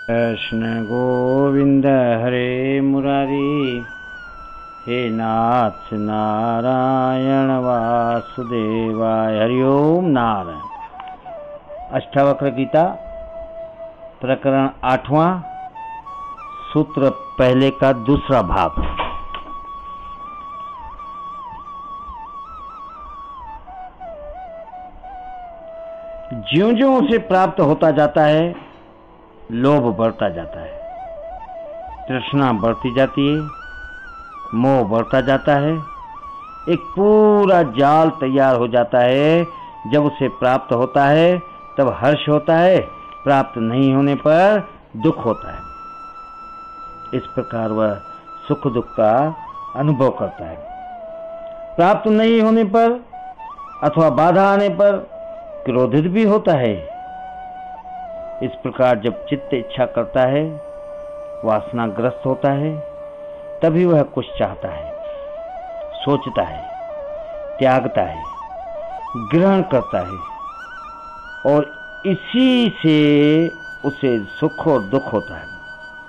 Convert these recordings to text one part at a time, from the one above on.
कृष्ण गोविंद हरे मुरारी, हे नाथ नारायण वासुदेवाय। हरिओम नारायण। अष्टावक्र गीता प्रकरण 8वां, सूत्र पहले का दूसरा भाग। ज्यों ज्यों उसे प्राप्त होता जाता है, लोभ बढ़ता जाता है, तृष्णा बढ़ती जाती है, मोह बढ़ता जाता है। एक पूरा जाल तैयार हो जाता है। जब उसे प्राप्त होता है तब हर्ष होता है, प्राप्त नहीं होने पर दुख होता है। इस प्रकार वह सुख दुख का अनुभव करता है। प्राप्त नहीं होने पर अथवा बाधा आने पर क्रोधित भी होता है। इस प्रकार जब चित्त इच्छा करता है, वासनाग्रस्त होता है, तभी वह कुछ चाहता है, सोचता है, त्यागता है, ग्रहण करता है और इसी से उसे सुख और दुख होता है।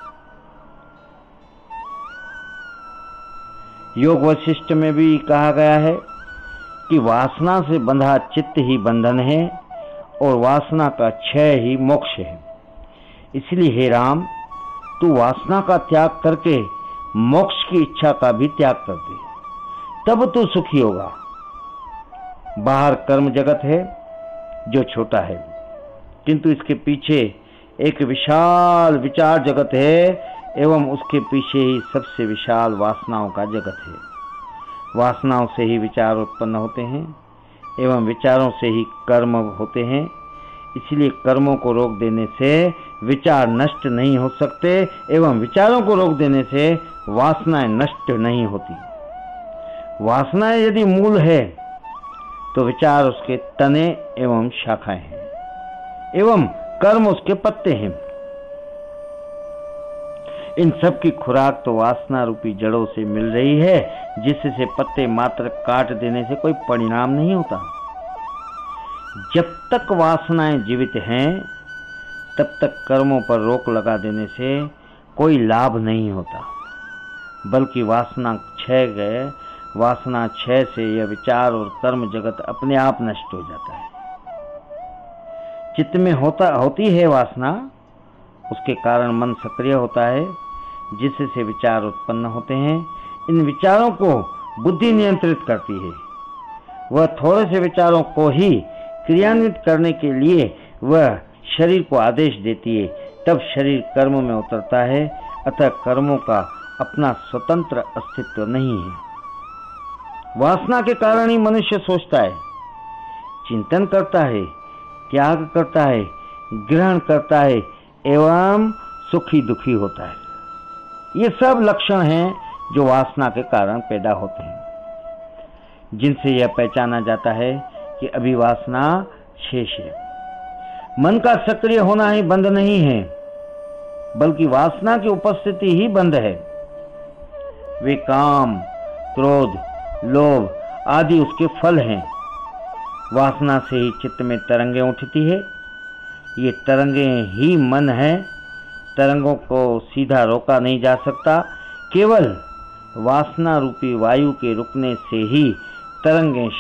योग वशिष्ठ में भी कहा गया है कि वासना से बंधा चित्त ही बंधन है और वासना का क्षय ही मोक्ष है। इसलिए हे राम, तू वासना का त्याग करके मोक्ष की इच्छा का भी त्याग कर दे, तब तू सुखी होगा। बाहर कर्म जगत है जो छोटा है, किंतु इसके पीछे एक विशाल विचार जगत है एवं उसके पीछे ही सबसे विशाल वासनाओं का जगत है। वासनाओं से ही विचार उत्पन्न होते हैं एवं विचारों से ही कर्म होते हैं। इसलिए कर्मों को रोक देने से विचार नष्ट नहीं हो सकते एवं विचारों को रोक देने से वासनाएं नष्ट नहीं होती। वासनाएं यदि मूल है तो विचार उसके तने एवं शाखाएं हैं एवं कर्म उसके पत्ते हैं। इन सब की खुराक तो वासना रूपी जड़ों से मिल रही है, जिससे पत्ते मात्र काट देने से कोई परिणाम नहीं होता। जब तक वासनाएं जीवित हैं, तब तक कर्मों पर रोक लगा देने से कोई लाभ नहीं होता, बल्कि वासना क्षय से यह विचार और कर्म जगत अपने आप नष्ट हो जाता है। चित्त में होती है वासना, उसके कारण मन सक्रिय होता है, जिससे विचार उत्पन्न होते हैं। इन विचारों को बुद्धि नियंत्रित करती है। वह थोड़े से विचारों को ही क्रियान्वित करने के लिए वह शरीर को आदेश देती है, तब शरीर कर्म में उतरता है। अतः कर्मों का अपना स्वतंत्र अस्तित्व नहीं है। वासना के कारण ही मनुष्य सोचता है, चिंतन करता है, त्याग करता है, ग्रहण करता है एवं सुखी दुखी होता है। ये सब लक्षण हैं जो वासना के कारण पैदा होते हैं, जिनसे यह पहचाना जाता है कि अभी वासना शेष है। मन का सक्रिय होना ही बंध नहीं है, बल्कि वासना की उपस्थिति ही बंध है। वे काम, क्रोध, लोभ आदि उसके फल हैं। वासना से ही चित्त में तरंगें उठती है। ये तरंगें ही मन है। तरंगों को सीधा रोका नहीं जा सकता, केवल वासना रूपी वायु के रुकने से ही तरंगें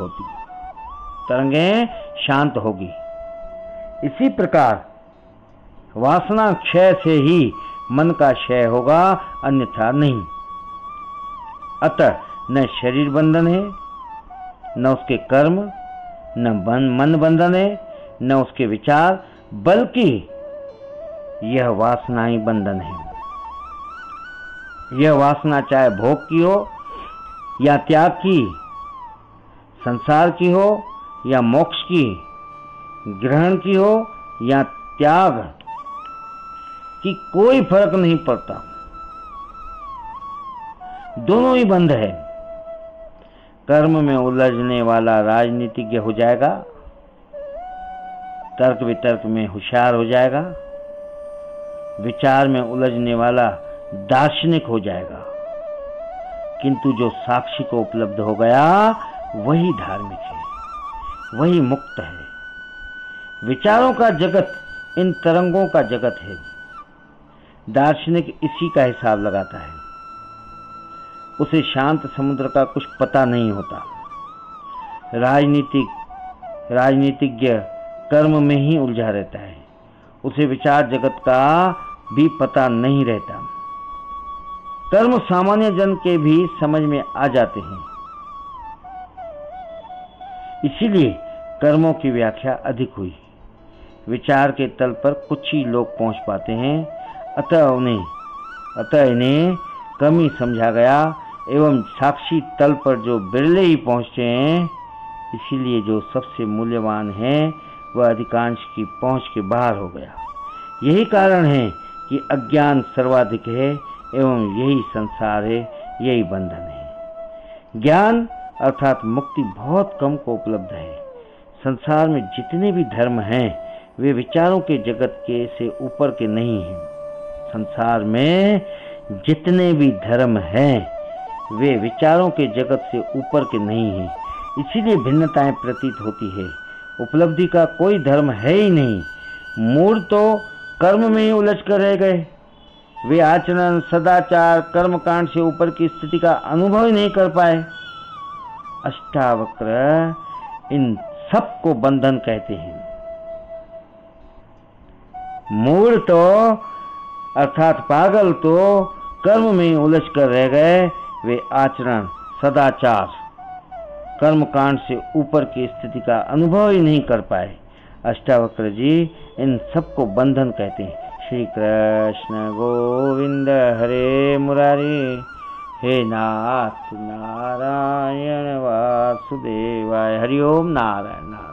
शांत होगी। इसी प्रकार वासना क्षय से ही मन का क्षय होगा, अन्यथा नहीं। अतः न शरीर बंधन है, न उसके कर्म, न मन बंधन है, न उसके विचार, बल्कि यह वासना ही बंधन है। यह वासना चाहे भोग की हो या त्याग की, संसार की हो या मोक्ष की, ग्रहण की हो या त्याग की, कोई फर्क नहीं पड़ता। दोनों ही बंध है। कर्म में उलझने वाला राजनीतिज्ञ हो जाएगा, तर्क वितर्क में होशियार हो जाएगा, विचार में उलझने वाला दार्शनिक हो जाएगा, किंतु जो साक्षी को उपलब्ध हो गया वही धार्मिक है, वही मुक्त है। विचारों का जगत इन तरंगों का जगत है। दार्शनिक इसी का हिसाब लगाता है। उसे शांत समुद्र का कुछ पता नहीं होता। राजनीतिज्ञ कर्म में ही उलझा रहता है। उसे विचार जगत का भी पता नहीं रहता। कर्म सामान्य जन के भी समझ में आ जाते हैं, इसीलिए कर्मों की व्याख्या अधिक हुई। विचार के तल पर कुछ ही लोग पहुंच पाते हैं, अतः इन्हें कम ही समझा गया एवं साक्षी तल पर जो बिरले ही पहुंचते हैं, इसीलिए जो सबसे मूल्यवान है वह अधिकांश की पहुंच के बाहर हो गया। यही कारण है कि अज्ञान सर्वाधिक है एवं यही संसार है, यही बंधन है। ज्ञान अर्थात मुक्ति बहुत कम को उपलब्ध है। संसार में जितने भी धर्म हैं वे विचारों के जगत के से ऊपर के नहीं हैं। संसार में जितने भी धर्म हैं वे विचारों के जगत से ऊपर के नहीं हैं, इसीलिए भिन्नताएं प्रतीत होती है। उपलब्धि का कोई धर्म है ही नहीं। मूढ़ तो कर्म में ही उलझ कर रह गए। वे आचरण, सदाचार, कर्मकांड से ऊपर की स्थिति का अनुभव ही नहीं कर पाए। अष्टावक्र इन सब को बंधन कहते हैं। मूढ़ तो अर्थात पागल तो कर्म में ही उलझ कर रह गए। वे आचरण, सदाचार, कर्मकांड से ऊपर की स्थिति का अनुभव ही नहीं कर पाए। अष्टावक्र जी इन सबको बंधन कहते हैं। श्री कृष्ण गोविंद हरे मुरारी, हे नाथ नारायण वासुदेवाय। हरि ओम नारायण नारायण।